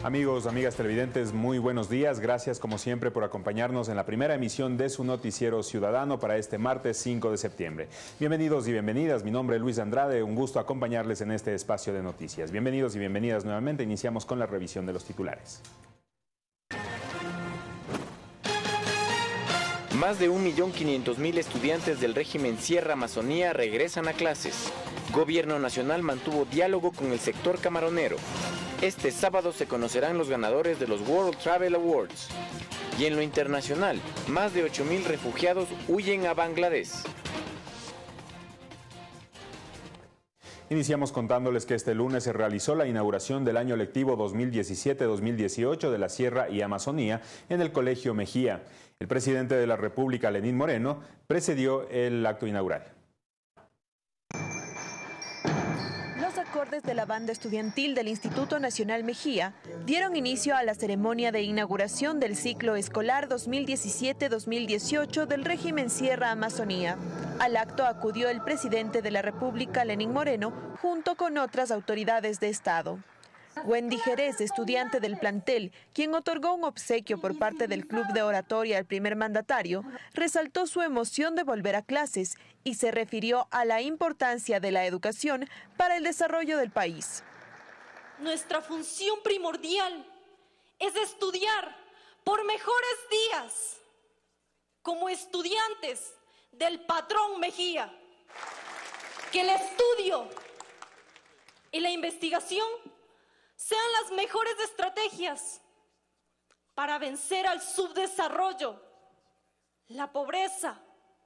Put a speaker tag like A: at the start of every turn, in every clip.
A: Amigos, amigas televidentes, muy buenos días. Gracias como siempre por acompañarnos en la primera emisión de su noticiero ciudadano para este martes 5 de septiembre. Bienvenidos y bienvenidas. Mi nombre es Luis Andrade. Un gusto acompañarles en este espacio de noticias. Bienvenidos y bienvenidas nuevamente. Iniciamos con la revisión de los titulares.
B: Más de 1.500.000 estudiantes del régimen Sierra Amazonía regresan a clases. Gobierno Nacional mantuvo diálogo con el sector camaronero. Este sábado se conocerán los ganadores de los World Travel Awards. Y en lo internacional, más de 8.000 refugiados huyen a Bangladesh.
A: Iniciamos contándoles que este lunes se realizó la inauguración del año lectivo 2017-2018 de la Sierra y Amazonía en el Colegio Mejía. El presidente de la República, Lenín Moreno, presidió el acto inaugural.
C: Los acordes de la banda estudiantil del Instituto Nacional Mejía dieron inicio a la ceremonia de inauguración del ciclo escolar 2017-2018 del régimen Sierra Amazonía. Al acto acudió el presidente de la República, Lenín Moreno, junto con otras autoridades de Estado. Wendy Jerez, estudiante del plantel, quien otorgó un obsequio por parte del Club de Oratoria al primer mandatario, resaltó su emoción de volver a clases y se refirió a la importancia de la educación para el desarrollo del país.
D: Nuestra función primordial es estudiar por mejores días, como estudiantes del patrón Mejía. Que el estudio y la investigación sean las mejores estrategias para vencer al subdesarrollo, la pobreza,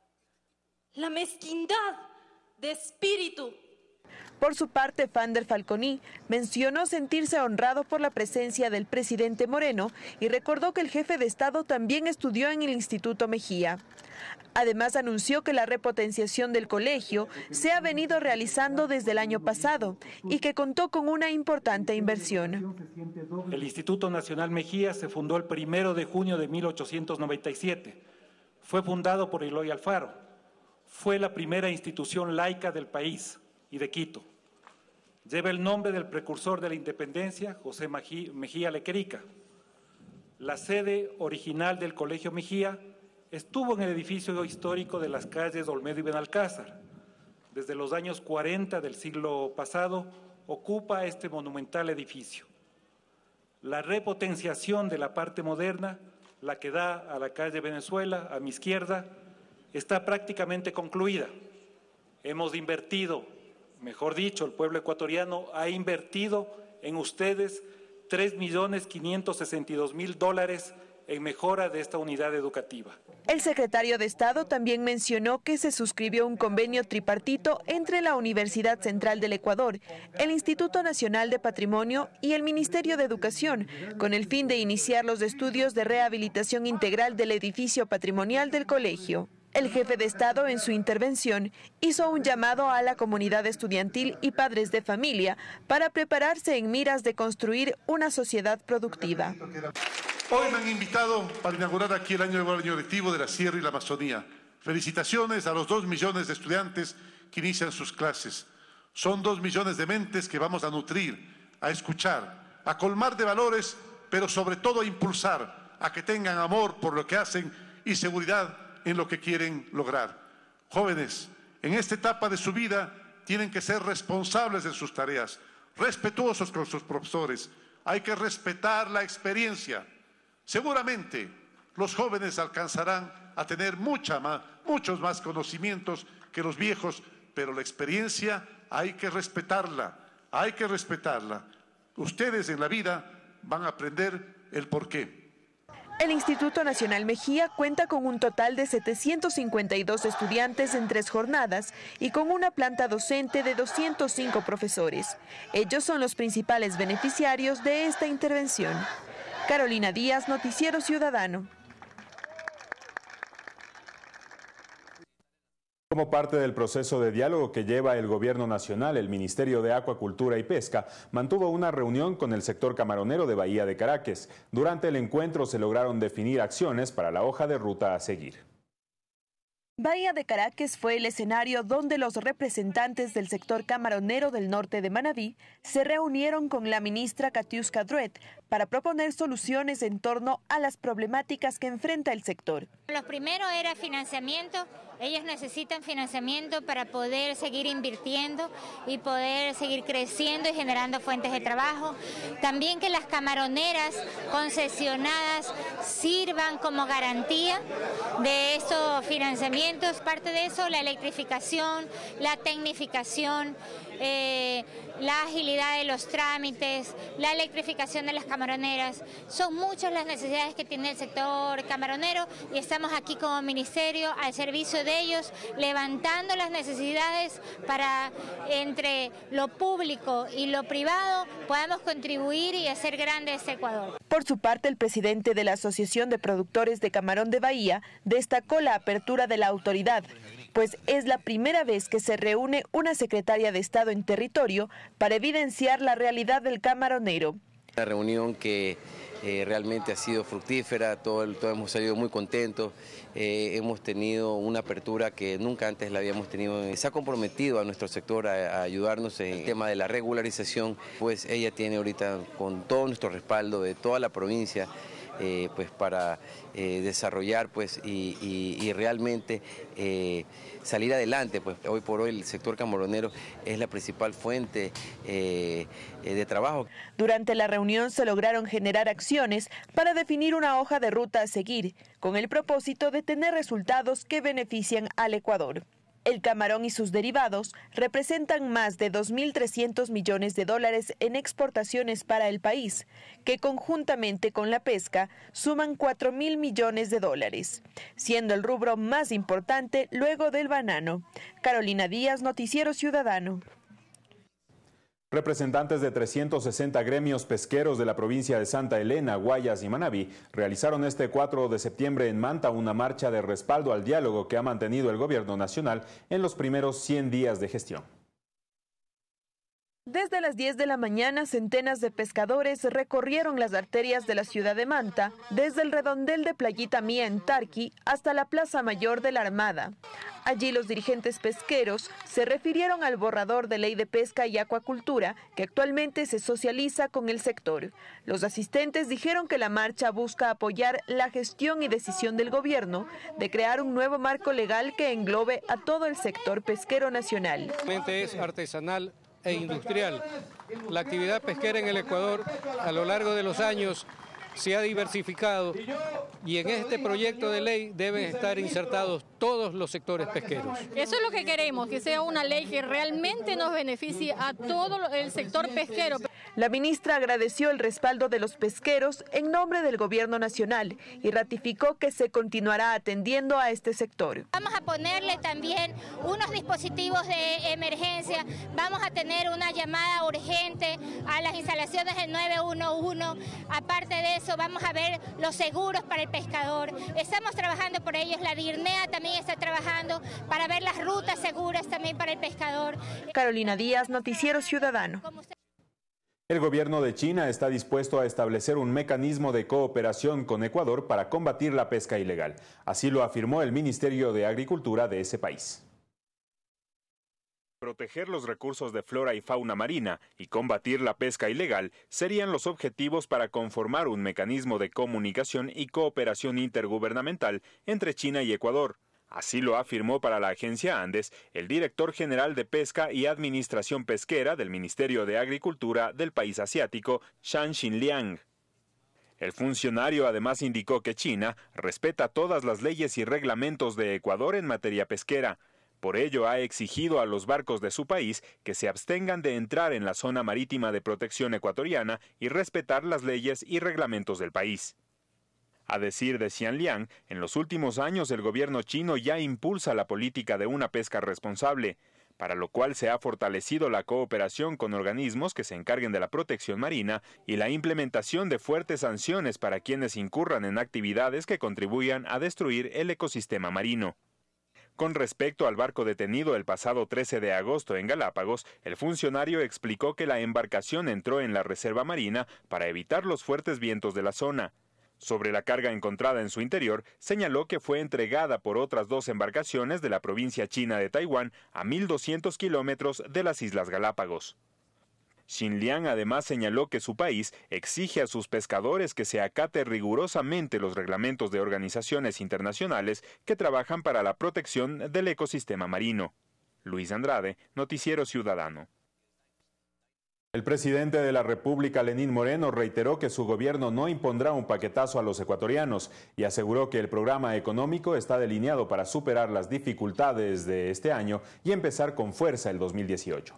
D: la mezquindad de espíritu.
C: Por su parte, Fander Falconi mencionó sentirse honrado por la presencia del presidente Moreno y recordó que el jefe de Estado también estudió en el Instituto Mejía. Además, anunció que la repotenciación del colegio se ha venido realizando desde el año pasado y que contó con una importante inversión.
E: El Instituto Nacional Mejía se fundó el 1 de junio de 1897. Fue fundado por Eloy Alfaro. Fue la primera institución laica del país y de Quito. Lleva el nombre del precursor de la independencia, José Mejía Lequerica. La sede original del Colegio Mejía estuvo en el edificio histórico de las calles Olmedo y Benalcázar. Desde los años 40 del siglo pasado ocupa este monumental edificio. La repotenciación de la parte moderna, la que da a la calle Venezuela, a mi izquierda, está prácticamente concluida. Hemos invertido, mejor dicho, el pueblo ecuatoriano ha invertido en ustedes $3.562.000 en mejora de esta unidad educativa.
C: El secretario de Estado también mencionó que se suscribió un convenio tripartito entre la Universidad Central del Ecuador, el Instituto Nacional de Patrimonio y el Ministerio de Educación, con el fin de iniciar los estudios de rehabilitación integral del edificio patrimonial del colegio. El jefe de Estado, en su intervención, hizo un llamado a la comunidad estudiantil y padres de familia para prepararse en miras de construir una sociedad productiva.
F: Hoy me han invitado para inaugurar aquí el año lectivo de la Sierra y la Amazonía. Felicitaciones a los 2 millones de estudiantes que inician sus clases. Son 2 millones de mentes que vamos a nutrir, a escuchar, a colmar de valores, pero sobre todo a impulsar, a que tengan amor por lo que hacen y seguridad en lo que quieren lograr. Jóvenes, en esta etapa de su vida tienen que ser responsables de sus tareas, respetuosos con sus profesores. Hay que respetar la experiencia. Seguramente los jóvenes alcanzarán a tener muchos más conocimientos que los viejos, pero la experiencia hay que respetarla, hay que respetarla. Ustedes en la vida van a aprender el porqué.
C: El Instituto Nacional Mejía cuenta con un total de 752 estudiantes en 3 jornadas y con una planta docente de 205 profesores. Ellos son los principales beneficiarios de esta intervención. Carolina Díaz, Noticiero Ciudadano.
A: Como parte del proceso de diálogo que lleva el Gobierno Nacional, el Ministerio de Acuacultura y Pesca mantuvo una reunión con el sector camaronero de Bahía de Caracas. Durante el encuentro se lograron definir acciones para la hoja de ruta a seguir.
C: Bahía de Caracas fue el escenario donde los representantes del sector camaronero del norte de Manabí se reunieron con la ministra Katiuska Druet para proponer soluciones en torno a las problemáticas que enfrenta el sector.
G: Lo primero era financiamiento. Ellos necesitan financiamiento para poder seguir invirtiendo y poder seguir creciendo y generando fuentes de trabajo. También que las camaroneras concesionadas sirvan como garantía de estos financiamientos. Parte de eso, la electrificación, la tecnificación, la agilidad de los trámites, la electrificación de las camaroneras. Son muchas las necesidades que tiene el sector camaronero y estamos aquí como ministerio al servicio de ellos, levantando las necesidades para entre lo público y lo privado podamos contribuir y hacer grande este Ecuador.
C: Por su parte, el presidente de la Asociación de Productores de Camarón de Bahía destacó la apertura de la autoridad, pues es la primera vez que se reúne una secretaria de Estado en territorio para evidenciar la realidad del camaronero.
H: Una reunión que realmente ha sido fructífera, todos hemos salido muy contentos, hemos tenido una apertura que nunca antes la habíamos tenido. Se ha comprometido a nuestro sector a ayudarnos en el tema de la regularización, pues ella tiene ahorita con todo nuestro respaldo de toda la provincia, pues para desarrollar pues y realmente salir adelante. Pues hoy por hoy el sector camaronero es la principal fuente de trabajo.
C: Durante la reunión se lograron generar acciones para definir una hoja de ruta a seguir, con el propósito de tener resultados que benefician al Ecuador. El camarón y sus derivados representan más de 2.300 millones de dólares en exportaciones para el país, que conjuntamente con la pesca suman 4.000 millones de dólares, siendo el rubro más importante luego del banano. Carolina Díaz, Noticiero Ciudadano.
A: Representantes de 360 gremios pesqueros de la provincia de Santa Elena, Guayas y Manabí realizaron este 4 de septiembre en Manta una marcha de respaldo al diálogo que ha mantenido el gobierno nacional en los primeros 100 días de gestión.
C: Desde las 10 de la mañana, centenas de pescadores recorrieron las arterias de la ciudad de Manta, desde el redondel de Playita Mía en Tarqui hasta la Plaza Mayor de la Armada. Allí los dirigentes pesqueros se refirieron al borrador de ley de pesca y acuacultura que actualmente se socializa con el sector. Los asistentes dijeron que la marcha busca apoyar la gestión y decisión del gobierno de crear un nuevo marco legal que englobe a todo el sector pesquero nacional.
I: Es artesanal e industrial. La actividad pesquera en el Ecuador a lo largo de los años se ha diversificado y en este proyecto de ley deben estar insertados todos los sectores pesqueros.
J: Eso es lo que queremos, que sea una ley que realmente nos beneficie a todo el sector pesquero.
C: La ministra agradeció el respaldo de los pesqueros en nombre del gobierno nacional y ratificó que se continuará atendiendo a este sector.
G: Vamos a ponerle también unos dispositivos de emergencia, vamos a tener una llamada urgente a las instalaciones del 911, aparte de eso vamos a ver los seguros para el pescador, estamos trabajando por ellos, la DIRNEA también está trabajando para ver las rutas seguras también para el pescador.
C: Carolina Díaz, Noticiero Ciudadano.
A: El gobierno de China está dispuesto a establecer un mecanismo de cooperación con Ecuador para combatir la pesca ilegal. Así lo afirmó el Ministerio de Agricultura de ese país. Proteger los recursos de flora y fauna marina y combatir la pesca ilegal serían los objetivos para conformar un mecanismo de comunicación y cooperación intergubernamental entre China y Ecuador. Así lo afirmó para la agencia Andes el director general de Pesca y Administración Pesquera del Ministerio de Agricultura del país asiático, Shan Xinliang. El funcionario además indicó que China respeta todas las leyes y reglamentos de Ecuador en materia pesquera. Por ello, ha exigido a los barcos de su país que se abstengan de entrar en la zona marítima de protección ecuatoriana y respetar las leyes y reglamentos del país. A decir de Xinliang, en los últimos años el gobierno chino ya impulsa la política de una pesca responsable, para lo cual se ha fortalecido la cooperación con organismos que se encarguen de la protección marina y la implementación de fuertes sanciones para quienes incurran en actividades que contribuyan a destruir el ecosistema marino. Con respecto al barco detenido el pasado 13 de agosto en Galápagos, el funcionario explicó que la embarcación entró en la reserva marina para evitar los fuertes vientos de la zona. Sobre la carga encontrada en su interior, señaló que fue entregada por otras 2 embarcaciones de la provincia china de Taiwán a 1.200 kilómetros de las Islas Galápagos. Xin Liang además señaló que su país exige a sus pescadores que se acate rigurosamente los reglamentos de organizaciones internacionales que trabajan para la protección del ecosistema marino. Luis Andrade, Noticiero Ciudadano. El presidente de la República, Lenín Moreno, reiteró que su gobierno no impondrá un paquetazo a los ecuatorianos y aseguró que el programa económico está delineado para superar las dificultades de este año y empezar con fuerza el 2018.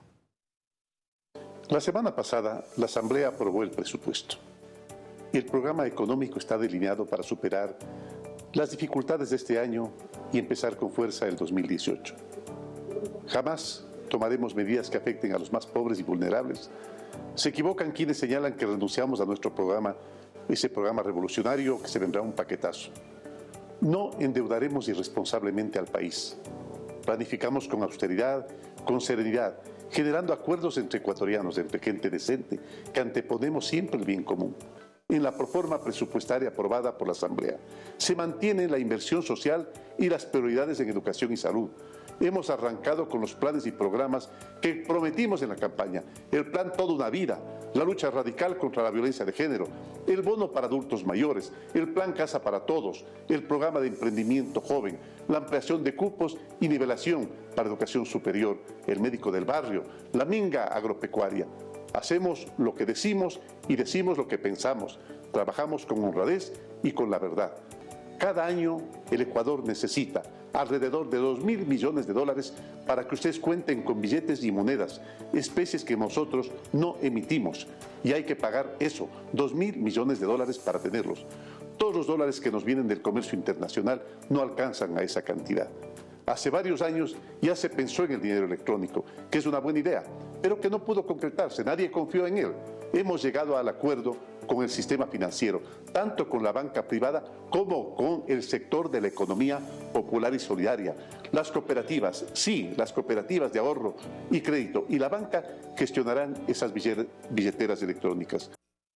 F: La semana pasada, la Asamblea aprobó el presupuesto. El programa económico está delineado para superar las dificultades de este año y empezar con fuerza el 2018. Jamás tomaremos medidas que afecten a los más pobres y vulnerables. Se equivocan quienes señalan que renunciamos a nuestro programa, ese programa revolucionario que se vendrá un paquetazo. No endeudaremos irresponsablemente al país. Planificamos con austeridad, con serenidad, generando acuerdos entre ecuatorianos, entre gente decente, que anteponemos siempre el bien común. En la proforma presupuestaria aprobada por la Asamblea, se mantiene la inversión social y las prioridades en educación y salud. Hemos arrancado con los planes y programas que prometimos en la campaña. El plan Toda una Vida, la lucha radical contra la violencia de género, el bono para adultos mayores, el plan Casa para Todos, el programa de emprendimiento joven, la ampliación de cupos y nivelación para educación superior, el médico del barrio, la minga agropecuaria. Hacemos lo que decimos y decimos lo que pensamos. Trabajamos con honradez y con la verdad. Cada año el Ecuador necesita alrededor de 2.000 millones de dólares para que ustedes cuenten con billetes y monedas, especies que nosotros no emitimos. Y hay que pagar eso, 2.000 millones de dólares para tenerlos. Todos los dólares que nos vienen del comercio internacional no alcanzan a esa cantidad. Hace varios años ya se pensó en el dinero electrónico, que es una buena idea, pero que no pudo concretarse, nadie confió en él. Hemos llegado al acuerdo con el sistema financiero, tanto con la banca privada como con el sector de la economía popular y solidaria. Las cooperativas, sí, las cooperativas de ahorro y crédito y la banca gestionarán esas billeteras electrónicas.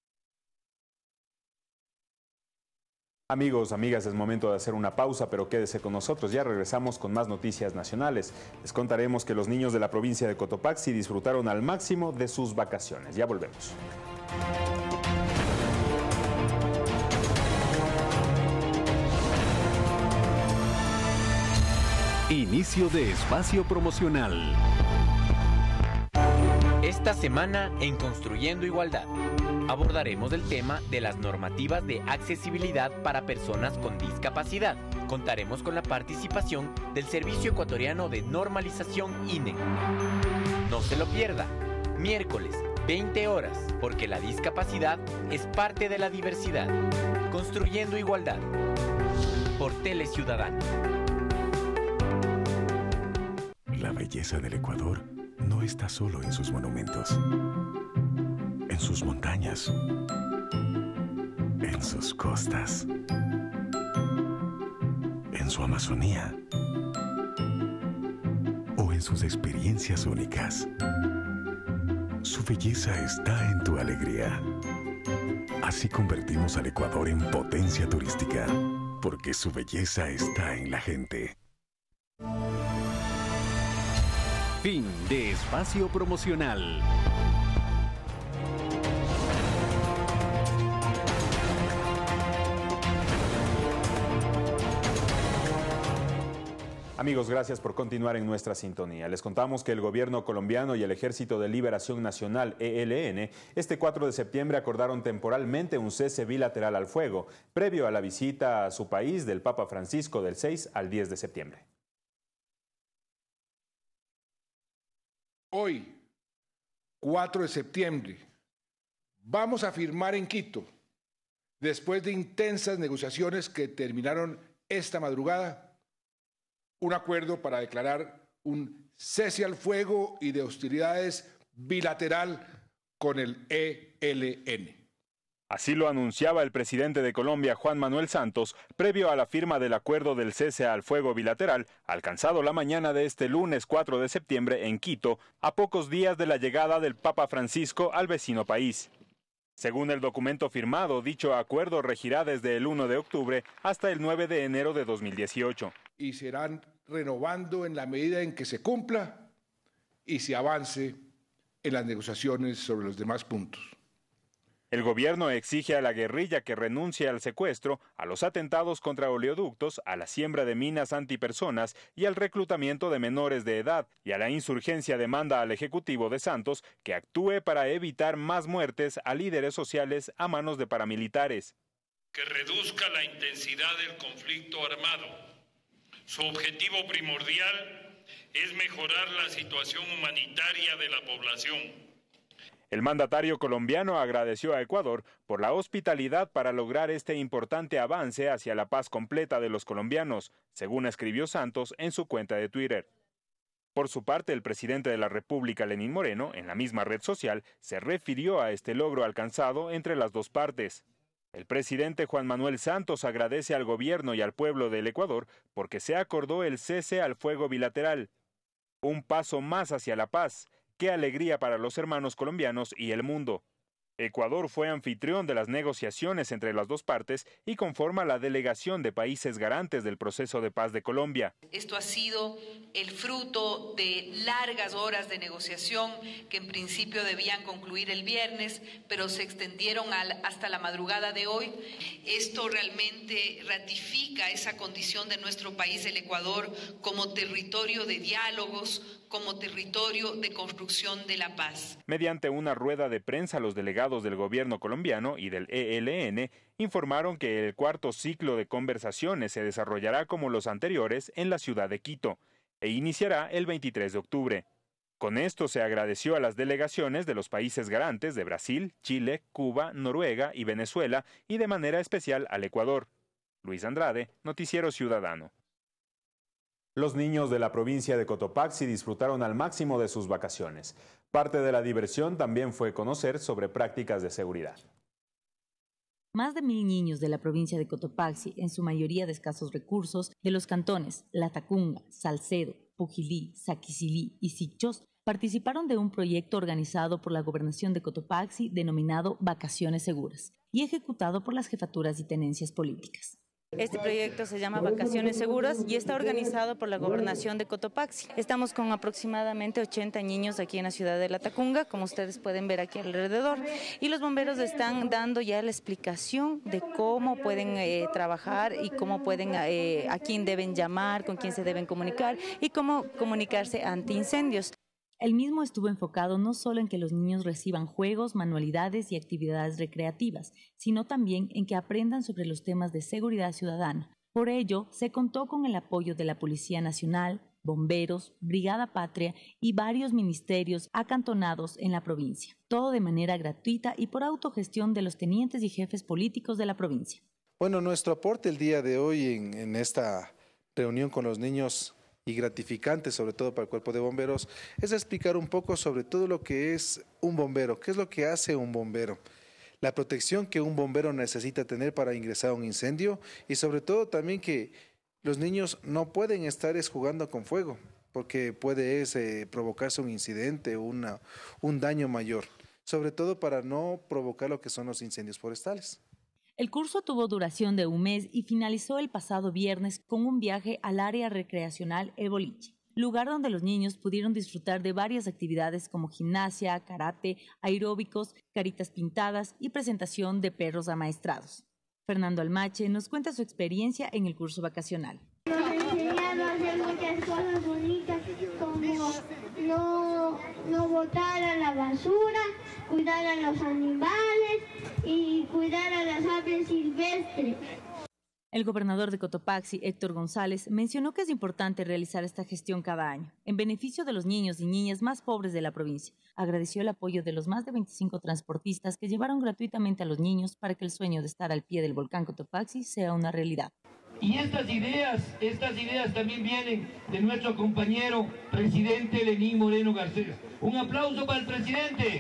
A: Amigos, amigas, es momento de hacer una pausa, pero quédese con nosotros. Ya regresamos con más noticias nacionales. Les contaremos que los niños de la provincia de Cotopaxi disfrutaron al máximo de sus vacaciones. Ya volvemos.
K: Inicio de espacio promocional.
B: Esta semana en Construyendo Igualdad abordaremos el tema de las normativas de accesibilidad para personas con discapacidad. Contaremos con la participación del Servicio Ecuatoriano de Normalización INE. No se lo pierda, miércoles, 20 horas, porque la discapacidad es parte de la diversidad. Construyendo Igualdad, por Teleciudadano.
K: La belleza del Ecuador no está solo en sus monumentos, en sus montañas, en sus costas, en su Amazonía o en sus experiencias únicas. Su belleza está en tu alegría. Así convertimos al Ecuador en potencia turística, porque su belleza está en la gente. Fin de espacio promocional.
A: Amigos, gracias por continuar en nuestra sintonía. Les contamos que el gobierno colombiano y el Ejército de Liberación Nacional, ELN, este 4 de septiembre acordaron temporalmente un cese bilateral al fuego, previo a la visita a su país del Papa Francisco del 6 al 10 de septiembre.
L: Hoy, 4 de septiembre, vamos a firmar en Quito, después de intensas negociaciones que terminaron esta madrugada, un acuerdo para declarar un cese al fuego y de hostilidades bilateral con el ELN.
A: Así lo anunciaba el presidente de Colombia, Juan Manuel Santos, previo a la firma del acuerdo del cese al fuego bilateral, alcanzado la mañana de este lunes 4 de septiembre en Quito, a pocos días de la llegada del Papa Francisco al vecino país. Según el documento firmado, dicho acuerdo regirá desde el 1 de octubre hasta el 9 de enero de 2018.
L: Y serán renovando en la medida en que se cumpla y se avance en las negociaciones sobre los demás puntos.
A: El gobierno exige a la guerrilla que renuncie al secuestro, a los atentados contra oleoductos, a la siembra de minas antipersonas y al reclutamiento de menores de edad, y a la insurgencia demanda al Ejecutivo de Santos que actúe para evitar más muertes a líderes sociales a manos de paramilitares.
M: Que reduzca la intensidad del conflicto armado. Su objetivo primordial es mejorar la situación humanitaria de la población.
A: El mandatario colombiano agradeció a Ecuador por la hospitalidad para lograr este importante avance hacia la paz completa de los colombianos, según escribió Santos en su cuenta de Twitter. Por su parte, el presidente de la República, Lenín Moreno, en la misma red social, se refirió a este logro alcanzado entre las dos partes. El presidente Juan Manuel Santos agradece al gobierno y al pueblo del Ecuador porque se acordó el cese al fuego bilateral. Un paso más hacia la paz. ¡Qué alegría para los hermanos colombianos y el mundo! Ecuador fue anfitrión de las negociaciones entre las dos partes y conforma la delegación de países garantes del proceso de paz de Colombia.
N: Esto ha sido el fruto de largas horas de negociación que en principio debían concluir el viernes, pero se extendieron hasta la madrugada de hoy. Esto realmente ratifica esa condición de nuestro país, el Ecuador, como territorio de diálogos, como territorio de construcción de la paz.
A: Mediante una rueda de prensa, los delegados del gobierno colombiano y del ELN informaron que el cuarto ciclo de conversaciones se desarrollará como los anteriores en la ciudad de Quito e iniciará el 23 de octubre. Con esto se agradeció a las delegaciones de los países garantes de Brasil, Chile, Cuba, Noruega y Venezuela y de manera especial al Ecuador. Luis Andrade, Noticiero Ciudadano. Los niños de la provincia de Cotopaxi disfrutaron al máximo de sus vacaciones. Parte de la diversión también fue conocer sobre prácticas de seguridad.
O: Más de 1.000 niños de la provincia de Cotopaxi, en su mayoría de escasos recursos, de los cantones Latacunga, Salcedo, Pujilí, Saquicilí y Sichos, participaron de un proyecto organizado por la Gobernación de Cotopaxi denominado Vacaciones Seguras y ejecutado por las jefaturas y tenencias políticas.
P: Este proyecto se llama Vacaciones Seguras y está organizado por la Gobernación de Cotopaxi. Estamos con aproximadamente 80 niños aquí en la ciudad de Latacunga, como ustedes pueden ver aquí alrededor, y los bomberos están dando ya la explicación de cómo pueden trabajar y cómo pueden, a quién deben llamar, con quién se deben comunicar y cómo comunicarse ante incendios.
O: El mismo estuvo enfocado no solo en que los niños reciban juegos, manualidades y actividades recreativas, sino también en que aprendan sobre los temas de seguridad ciudadana. Por ello, se contó con el apoyo de la Policía Nacional, bomberos, Brigada Patria y varios ministerios acantonados en la provincia. Todo de manera gratuita y por autogestión de los tenientes y jefes políticos de la provincia.
Q: Bueno, nuestro aporte el día de hoy en esta reunión con los niños y gratificante, sobre todo para el cuerpo de bomberos, es explicar un poco sobre todo lo que es un bombero, qué es lo que hace un bombero, la protección que un bombero necesita tener para ingresar a un incendio y sobre todo también que los niños no pueden estar jugando con fuego porque puede provocarse un incidente o un daño mayor, sobre todo para no provocar lo que son los incendios forestales.
O: El curso tuvo duración de un mes y finalizó el pasado viernes con un viaje al área recreacional El Boliche, lugar donde los niños pudieron disfrutar de varias actividades como gimnasia, karate, aeróbicos, caritas pintadas y presentación de perros amaestrados. Fernando Almache nos cuenta su experiencia en el curso vacacional.
R: Nos enseñaron a hacer muchas cosas bonitas como no botar a la basura, cuidar a los animales y cuidar a las aves silvestres.
O: El gobernador de Cotopaxi, Héctor González, mencionó que es importante realizar esta gestión cada año, en beneficio de los niños y niñas más pobres de la provincia. Agradeció el apoyo de los más de 25 transportistas que llevaron gratuitamente a los niños para que el sueño de estar al pie del volcán Cotopaxi sea una realidad.
S: Y estas ideas también vienen de nuestro compañero presidente Lenín Moreno Garcés. Un aplauso para el presidente.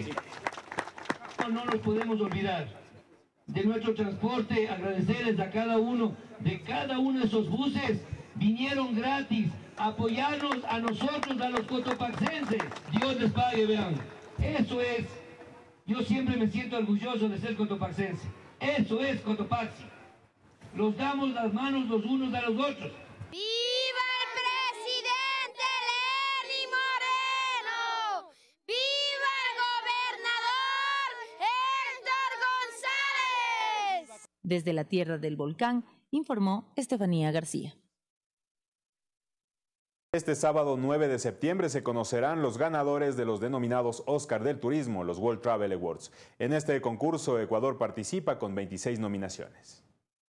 S: No nos podemos olvidar de nuestro transporte, agradecerles a cada uno de esos buses, vinieron gratis, apoyarnos a nosotros, a los cotopaxenses. Dios les pague, vean. Eso es, yo siempre me siento orgulloso de ser cotopaxense. Eso es Cotopaxi. Los damos las manos los unos a los otros.
T: ¡Viva el presidente Lenín Moreno! ¡Viva el
O: Desde la tierra del volcán, informó Estefanía García.
A: Este sábado 9 de septiembre se conocerán los ganadores de los denominados Oscar del Turismo, los World Travel Awards. En este concurso, Ecuador participa con 26 nominaciones.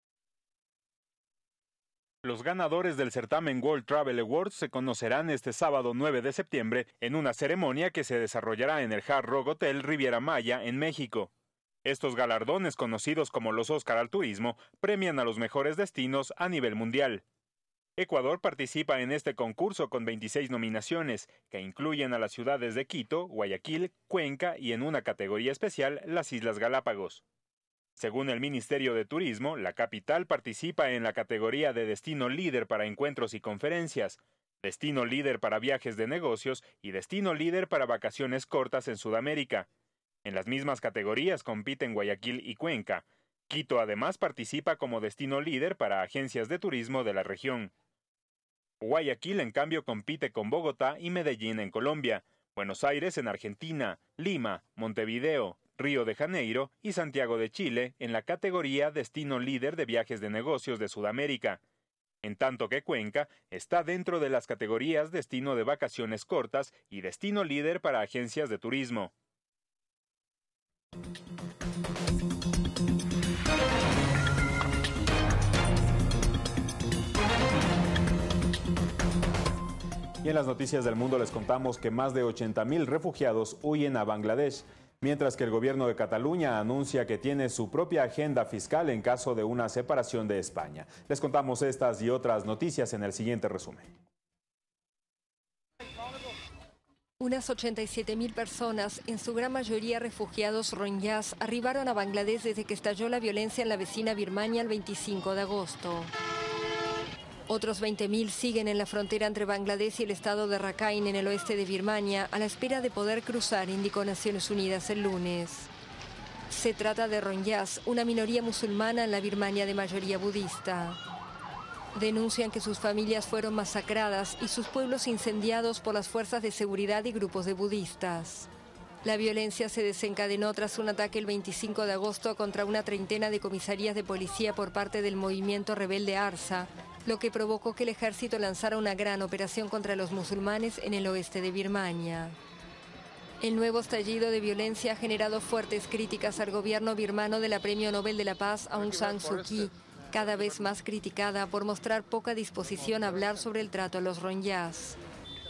A: Los ganadores del certamen World Travel Awards se conocerán este sábado 9 de septiembre en una ceremonia que se desarrollará en el Hard Rock Hotel Riviera Maya, en México. Estos galardones, conocidos como los Oscar al Turismo, premian a los mejores destinos a nivel mundial. Ecuador participa en este concurso con 26 nominaciones, que incluyen a las ciudades de Quito, Guayaquil, Cuenca y en una categoría especial, las Islas Galápagos. Según el Ministerio de Turismo, la capital participa en la categoría de Destino Líder para encuentros y conferencias, Destino Líder para viajes de negocios y Destino Líder para vacaciones cortas en Sudamérica. En las mismas categorías compiten Guayaquil y Cuenca. Quito además participa como Destino Líder para agencias de turismo de la región. Guayaquil, en cambio, compite con Bogotá y Medellín en Colombia, Buenos Aires en Argentina, Lima, Montevideo, Río de Janeiro y Santiago de Chile en la categoría Destino Líder de viajes de negocios de Sudamérica, en tanto que Cuenca está dentro de las categorías Destino de vacaciones cortas y Destino Líder para agencias de turismo. Y en las noticias del mundo les contamos que más de 80.000 refugiados huyen a Bangladesh, mientras que el gobierno de Cataluña anuncia que tiene su propia agenda fiscal en caso de una separación de España. Les contamos estas y otras noticias en el siguiente resumen.
T: Unas 87.000 personas, en su gran mayoría refugiados rohingyas, arribaron a Bangladesh desde que estalló la violencia en la vecina Birmania el 25 de agosto. Otros 20.000 siguen en la frontera entre Bangladesh y el estado de Rakhine en el oeste de Birmania a la espera de poder cruzar, indicó Naciones Unidas el lunes. Se trata de rohingyas, una minoría musulmana en la Birmania de mayoría budista. Denuncian que sus familias fueron masacradas y sus pueblos incendiados por las fuerzas de seguridad y grupos de budistas. La violencia se desencadenó tras un ataque el 25 de agosto contra una treintena de comisarías de policía por parte del movimiento rebelde ARSA, lo que provocó que el ejército lanzara una gran operación contra los musulmanes en el oeste de Birmania. El nuevo estallido de violencia ha generado fuertes críticas al gobierno birmano de la Premio Nobel de la Paz Aung San Suu Kyi, cada vez más criticada por mostrar poca disposición a hablar sobre el trato a los rohingyas.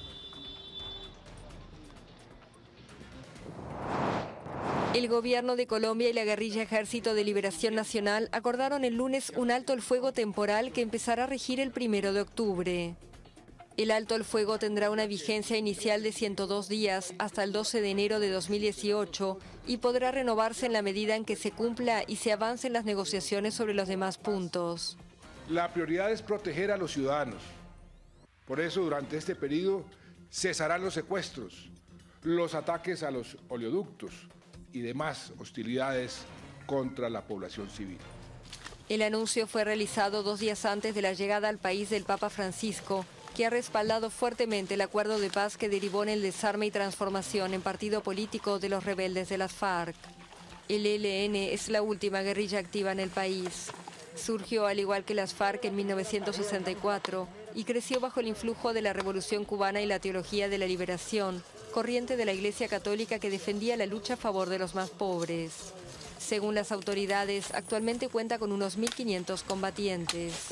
T: El gobierno de Colombia y la guerrilla Ejército de Liberación Nacional acordaron el lunes un alto el fuego temporal que empezará a regir el 1 de octubre. El alto el fuego tendrá una vigencia inicial de 102 días hasta el 12 de enero de 2018 y podrá renovarse en la medida en que se cumpla y se avance en las negociaciones sobre los demás puntos.
L: La prioridad es proteger a los ciudadanos. Por eso, durante este periodo, cesarán los secuestros, los ataques a los oleoductos y demás hostilidades contra la población civil.
T: El anuncio fue realizado 2 días antes de la llegada al país del Papa Francisco, que ha respaldado fuertemente el acuerdo de paz que derivó en el desarme y transformación en partido político de los rebeldes de las FARC. El ELN es la última guerrilla activa en el país. Surgió al igual que las FARC en 1964 y creció bajo el influjo de la Revolución Cubana y la teología de la liberación, corriente de la Iglesia Católica que defendía la lucha a favor de los más pobres. Según las autoridades, actualmente cuenta con unos 1.500 combatientes.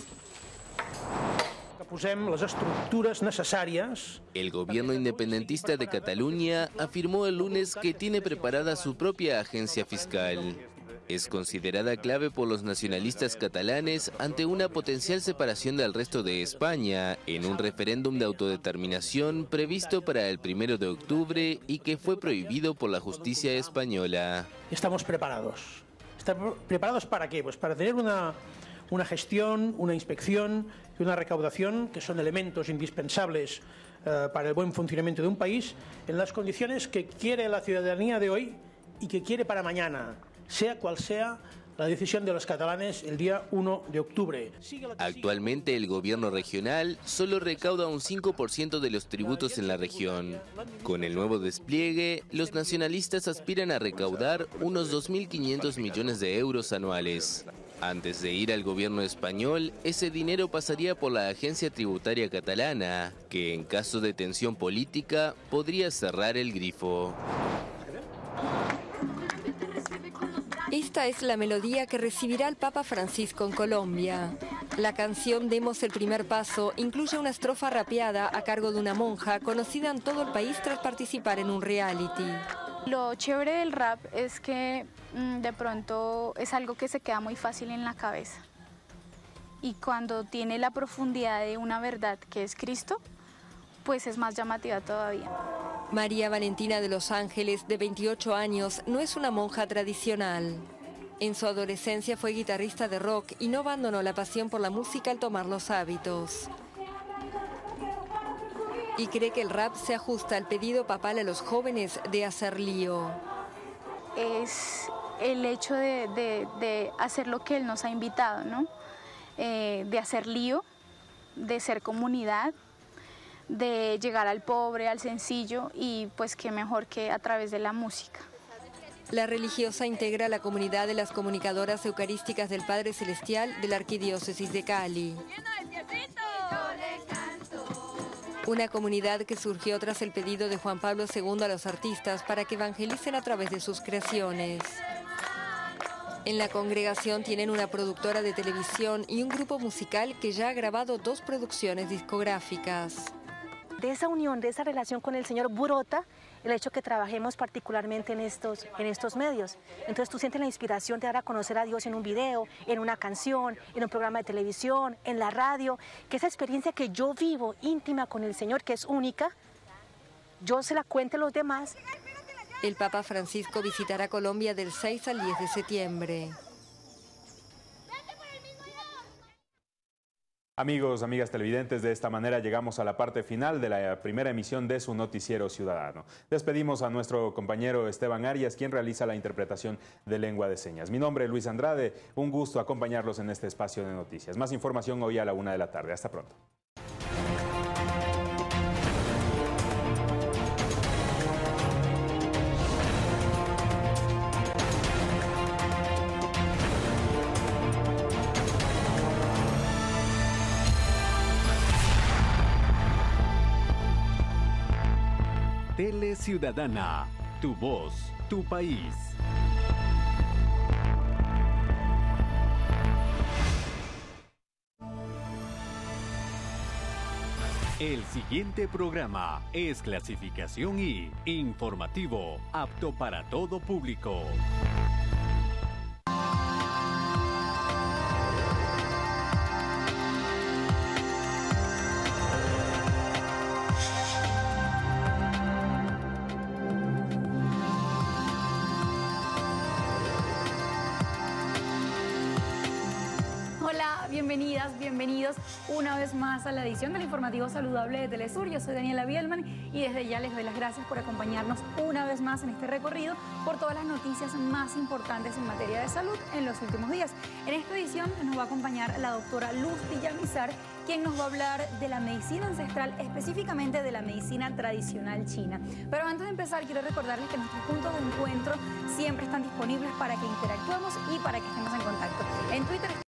U: El gobierno independentista de Cataluña afirmó el lunes que tiene preparada su propia agencia fiscal. Es considerada clave por los nacionalistas catalanes ante una potencial separación del resto de España en un referéndum de autodeterminación previsto para el 1 de octubre y que fue prohibido por la justicia española.
V: Estamos preparados. ¿Estamos preparados para qué? Pues para tener una gestión, una inspección y una recaudación que son elementos indispensables para el buen funcionamiento de un país en las condiciones que quiere la ciudadanía de hoy y que quiere para mañana, sea cual sea la decisión de los catalanes el día 1 de octubre.
U: Actualmente el gobierno regional solo recauda un 5% de los tributos en la región. Con el nuevo despliegue, los nacionalistas aspiran a recaudar unos 2.500 millones de euros anuales. Antes de ir al gobierno español, ese dinero pasaría por la agencia tributaria catalana, que en caso de tensión política podría cerrar el grifo.
T: Esta es la melodía que recibirá el Papa Francisco en Colombia. La canción Demos el primer paso incluye una estrofa rapeada a cargo de una monja conocida en todo el país tras participar en un reality.
D: Lo chévere del rap es que de pronto es algo que se queda muy fácil en la cabeza. Y cuando tiene la profundidad de una verdad que es Cristo, pues es más llamativa todavía.
T: María Valentina de Los Ángeles, de 28 años, no es una monja tradicional. En su adolescencia fue guitarrista de rock y no abandonó la pasión por la música al tomar los hábitos. Y cree que el rap se ajusta al pedido papal a los jóvenes de hacer lío.
D: Es el hecho de hacer lo que él nos ha invitado, ¿no? De hacer lío, de ser comunidad, de llegar al pobre, al sencillo, y pues qué mejor que a través de la música.
T: La religiosa integra la comunidad de las comunicadoras eucarísticas del Padre Celestial de la Arquidiócesis de Cali. Una comunidad que surgió tras el pedido de Juan Pablo II a los artistas para que evangelicen a través de sus creaciones. En la congregación tienen una productora de televisión y un grupo musical que ya ha grabado 2 producciones discográficas.
E: De esa unión, de esa relación con el Señor brota el hecho que trabajemos particularmente en estos medios. Entonces tú sientes la inspiración de dar a conocer a Dios en un video, en una canción, en un programa de televisión, en la radio, que esa experiencia que yo vivo íntima con el Señor, que es única, yo se la cuente a los demás.
T: El Papa Francisco visitará Colombia del 6 al 10 de septiembre.
A: Amigos, amigas televidentes, de esta manera llegamos a la parte final de la primera emisión de su noticiero ciudadano. Despedimos a nuestro compañero Esteban Arias, quien realiza la interpretación de lengua de señas. Mi nombre es Luis Andrade, un gusto acompañarlos en este espacio de noticias. Más información hoy a la 1 de la tarde. Hasta pronto.
W: Tele Ciudadana, tu voz, tu país. El siguiente programa es clasificación I, informativo, apto para todo público.
X: Bienvenidas, bienvenidos una vez más a la edición del informativo saludable de Telesur. Yo soy Daniela Bielman y desde ya les doy las gracias por acompañarnos una vez más en este recorrido por todas las noticias más importantes en materia de salud en los últimos días. En esta edición nos va a acompañar la doctora Luz Villamizar, quien nos va a hablar de la medicina ancestral, específicamente de la medicina tradicional china. Pero antes de empezar, quiero recordarles que nuestros puntos de encuentro siempre están disponibles para que interactuemos y para que estemos en contacto. En Twitter